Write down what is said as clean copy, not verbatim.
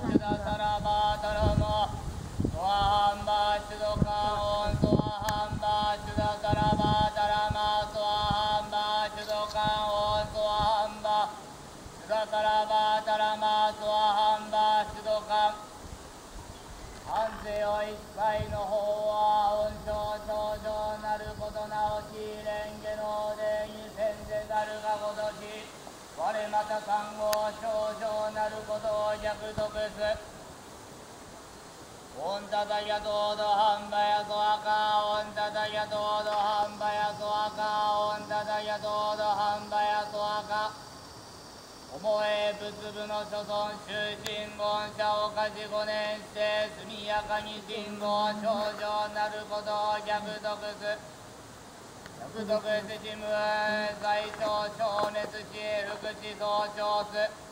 チュダサラバタラモソワハンバチュドカオンソワハンバチュダサラバタラマソワハンバチュドカオンソワハンバチュダサラバタラマソワハンバチュドカ反省を一切の方は恩賞頂上なることなおし蓮華の礼に先でなるがごとし我また看護少々なることを逆得すオンタタヤトードハンバヤソアカオンタタヤトードハンバヤソアカオンタタヤトードハンバヤソアカ思え仏部の所存終真言者を貸し5年して速やかに信号症状なることを逆得す逆得しし無最小消滅し福祉増長す